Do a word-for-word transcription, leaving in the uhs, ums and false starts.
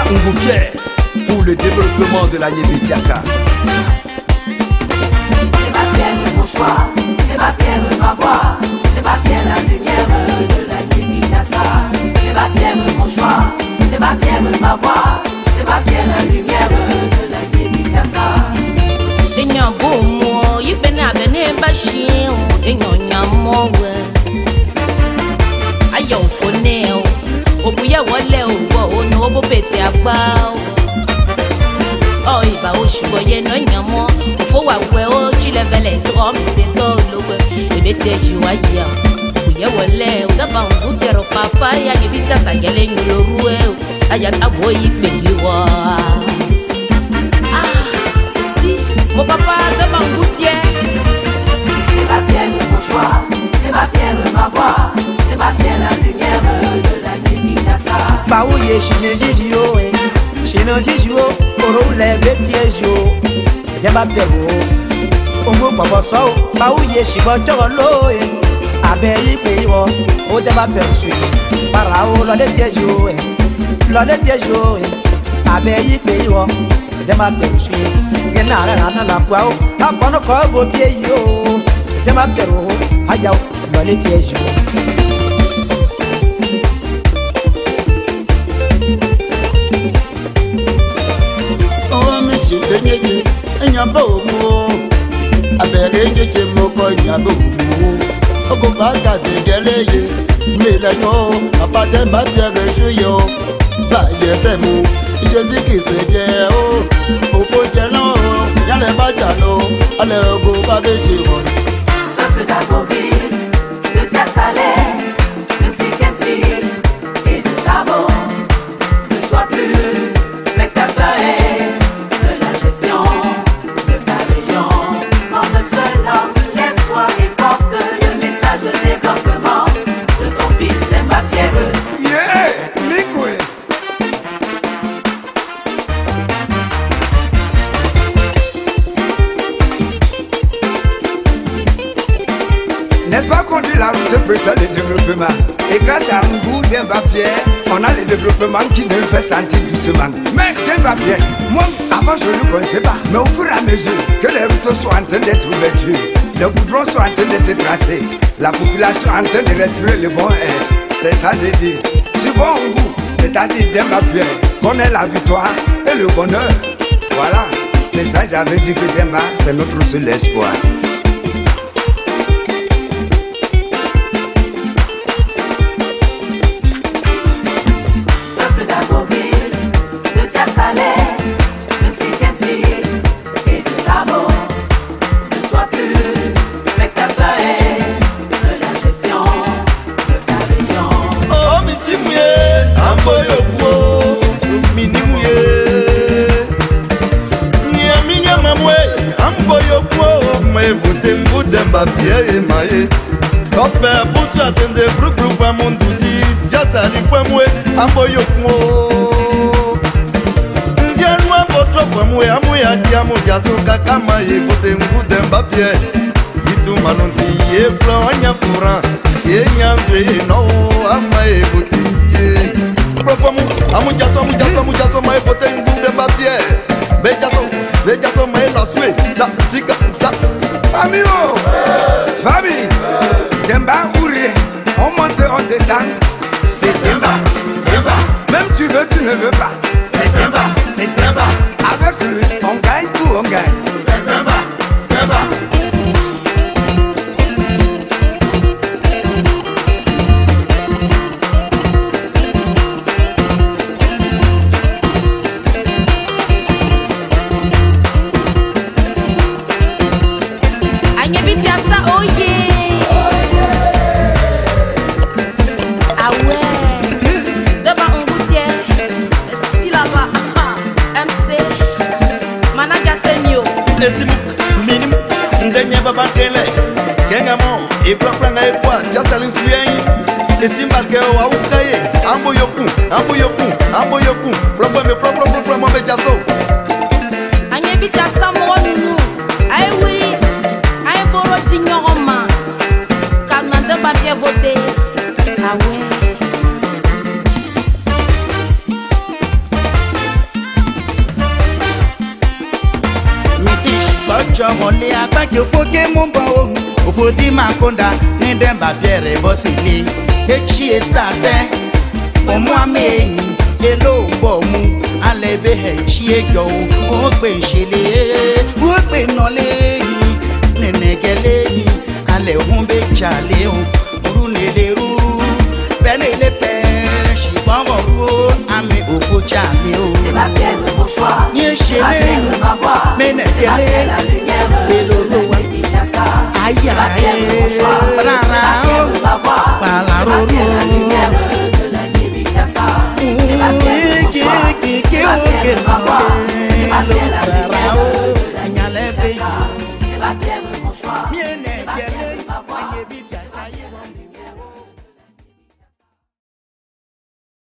Ngoukier pour le développement de la Yébi-Tiassa. C'est ma pierre mon choix, c'est ma pierre ma voix, c'est ma pierre la lumière de la Yébi-Tiassa. C'est ma pierre mon choix, c'est ma pierre ma voix, c'est ma pierre la lumière de la Yébi-Tiassa. Enyambo mo yibena bene bashi o enyonyamo we ayo fone o obuye wole o wo no obo pete agba o iba o shibo ye no nyamo ofo wa we o chi level so o mi se go lowe ebe te ji wa ya obuye wole o da ba o dero papa ya Yébi-Tiassa gele nyolo ruwe o aya tabo yi pe yi wa. Mon papa de Ngoukier. C'est ma pierre mon choix, c'est ma pierre ma voix, c'est ma pierre la lumière de la Yébi-Tiassa. Baouye chine jijio eh, chine jijio, oro le betiejo, yaba pego. Ongo papa so, baouye chibo tolo eh, abeyi peyo, o yaba persu. Parao lo le tiejo eh, lo le tiejo eh, abeyi peyo, yaba persu. Genara na la kwao, apono ko bo bieyo, yaba pero, ayao lo le tiejo. Benyeje, enyabo mo, abere nyeje mo ko enyabo mo. Oko baga de geleye, mele yo, apade ma biere suyo. Ba yese mo, Jésus qui se je o, ofo je no, yale ba jalo, ale ogo ba be se wo. Peuple d'Agoville, de Tiassalé, de Sikensi et de Tabo, ne sois plus spectateur de la gestion de ta région. Comme seul homme, lève-toi et porte le message de développement de ton fils Demba Pierre. Yeah, Mingwe. N'est-ce pas qu'on dit la route peut ça le développement? Et grâce à un goût Demba Pierre, on a le développement qui nous fait sentir doucement. Mais Demba Pierre, moi avant je ne le connaissais pas. Mais au fur et à mesure que les routes sont en train d'être ouvertes, les goudrons sont en train d'être tracés, la population est en train de respirer le bon air. C'est ça j'ai dit. Suivons un goût, c'est-à-dire Demba Pierre, connaît la victoire et le bonheur. Voilà, c'est ça j'avais dit que Demba, c'est notre seul espoir. Demba Pierre maye Kofe busu atende bru bru kwa munduzi Diata li kwa mwe amboyo kwo Nzianwa potro kwa mwe amu ya diamu Jaso kakama ye kote mbu Demba Pierre Yitu manunti ye plan anya kuran Ye nyanzwe no ama ye kote ye Bro kwa mu amu jaso amu jaso amu jaso ma ye kote mbu Demba Pierre Be jaso be jaso ma ye la swe Sa tika sa Famille, oh, famille, Demba Ouré, on monte, on descend, c'est Demba, Demba. Même tu veux, tu ne veux pas, c'est Demba, c'est Demba. Avec lui, on gagne ou on gagne, c'est Demba, Demba. Yébi-Tiassa, oh yeah. Ah ouais. Devant Ngoukier, si là-bas, M C, Managa Senyo. Etimu, minim, ndenye baba kele, kengamo, iplanga ekwa, Tiassalin suyen. Esimbalke wa ukaye, ambo yoku, ambo yoku, ambo yoku, plombe me plombe plombe plombe me jaso. Yébi-Tiassa, mon nounou, aïe oui. Voter. Ah ouais. pas que faut que mon bon faut dire ma conda ni dem ba biere bosili e chi esa se for moi me elo bo mu alebe he chi ejo o pe sele o pe no le nene gele ale hun be jale o ru ne le ru bele le pe si bon ru ami o fo jale o c'est ma pierre de mon choix ni c'est ma pierre de ma voix mais ne gele la lumière elo lo aïe aïe rara palaro la lumière de la Nibichasa c'est ma pierre de mon choix c'est ma pierre de ma voix c'est ma pierre la lumière de la Nibichasa c'est ma pierre de mon choix c'est ma pierre de ma voix